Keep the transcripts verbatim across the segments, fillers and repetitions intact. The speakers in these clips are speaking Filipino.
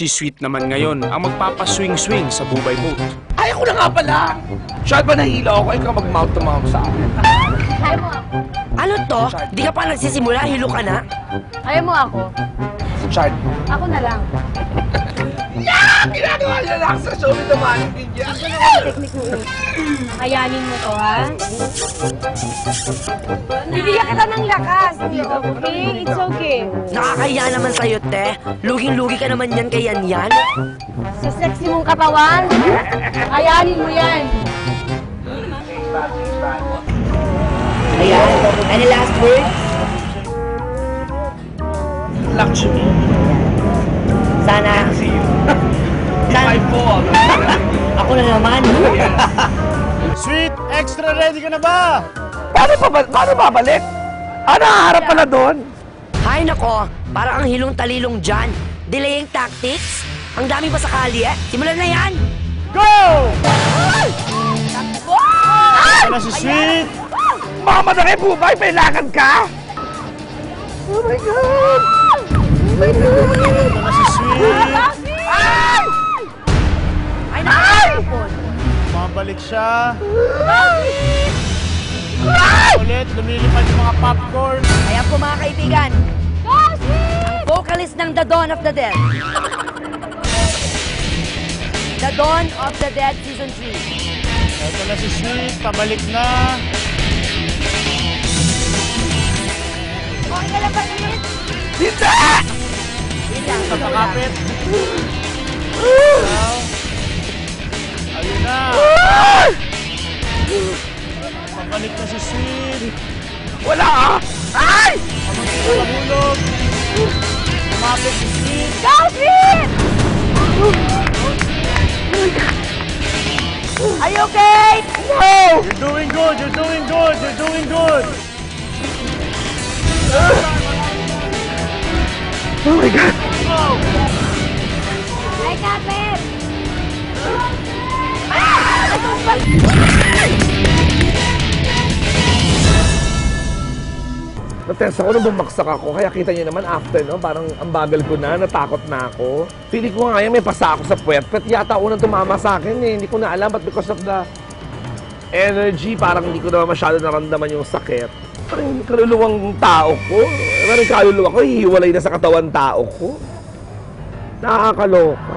Si Sweet naman ngayon ang magpapaswing-swing sa Bubay Boat. Ay, ako na nga pala! Chad, ba nahihila ako? Ikaw mag-mouth to mouth sa akin. Ayaw mo ako. Ano to? Di ka pa nagsisimula, hilo ka na? Ayaw mo ako. Chad. Ako na lang. Yeah! Ginagawa niya lang sa show with the mannequin niya. Ito na ang technique mo. Kayanin mo to, ha? Bibigyan kita ng lakas. Okay? It's okay. Nakakaya naman sa'yo, te. Luging-lugi ka naman yan kay Yan Yan. Sa sexy mong katawan, kayanin mo yan. Ayan. Any last words? Lakshmi. Sana. See you. Sana. Ako na naman. Sweet, extra ready ka na ba? Paano, pa, paano babalik? Ah, nakaharap pala doon. Hay nako, parang ang hilong talilong dyan. Delaying tactics? Ang dami pa sa kalye. Simulan na yan! Go! Ito na si Sweet. Mama na kayo, Bubay, may lakad ka? Oh my God! Oh my God! Ito na si Sweet. Ay! Ay, nakakapon. Mabalik siya. Ulit, lumilipad yung mga popcorn. Kaya po mga kaibigan, ang vocalist ng The Dawn of the Dead. The Dawn of the Dead Season three. Ito na si Sweet, pabalik na. Okay ka lang ba, Sweet? Hindi! Wait lang, Sa ikaw lang. pakapit. Now, ayun na. Pabalik na si Sweet. Wala ah! Ay! Mahulog. Lumapit si Sweet. Go, Sweet! Are you okay? No! You're doing good, you're doing good, you're doing good. Oh my God! Ay, kapit! Natest ako nung bumaksak ako, kaya kita niyo naman after, no? Parang ang bagal ko na, natakot na ako. Feeling ko nga ngayon may pasa ako sa puwet. Puwet yata unang tumama sa akin eh. Hindi ko na alam, but because of the energy, parang hindi ko na masyado naramdaman yung sakit. Parang kaluluwang tao ko. Parang kaluluwa ko, hihiwalay na sa katawan tao ko. Nakakaloka.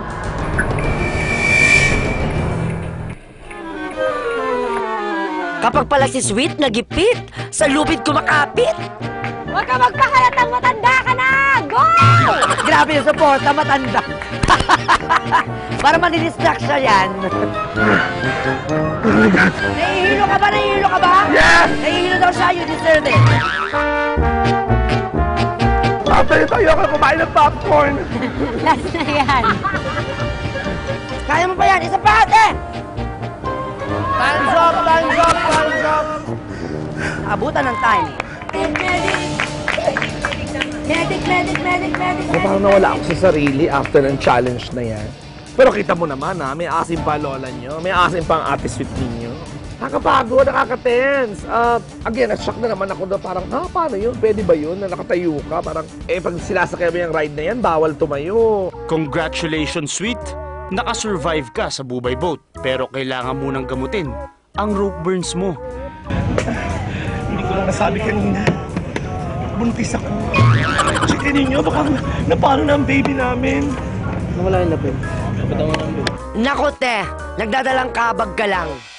Kapag pala si Sweet nagipit, sa lupit kumakapit. Huwag ka magpakalatang matanda ka na! Go! Grabe yung suporta, matanda. Para madidistract siya yan. Nahihilo ka ba? Nahihilo ka ba? Yes! Nahihilo daw siya, you deserve it. After ito, ayoko kumain ng popcorn. Last na yan. Kaya mo pa yan? Isa pa, ate! Time's up, time's up, time's up. Abutan ng time. Medic, medic, medic, medic, So, parang nawala ako sa sarili after ng challenge na yan. Pero kita mo naman ha, may asim pa lola nyo, may asim pa ang ate sweet ninyo. Nakapagod, nakaka-tense. Uh, again, na-shock na naman ako na parang, ha, paano yun? Pwede ba yun na nakatayo ka? Parang, eh, pag sinasakay mo yung ride na yan, bawal tumayo. Congratulations, Sweet! Nakasurvive ka sa Bubay Boat, pero kailangan munang gamutin ang rope burns mo. Hindi ko lang nasabi kanina. Buntis ako. Checkin ninyo, baka napano na ang baby namin. Nako te, nagdadalang kabag ka lang.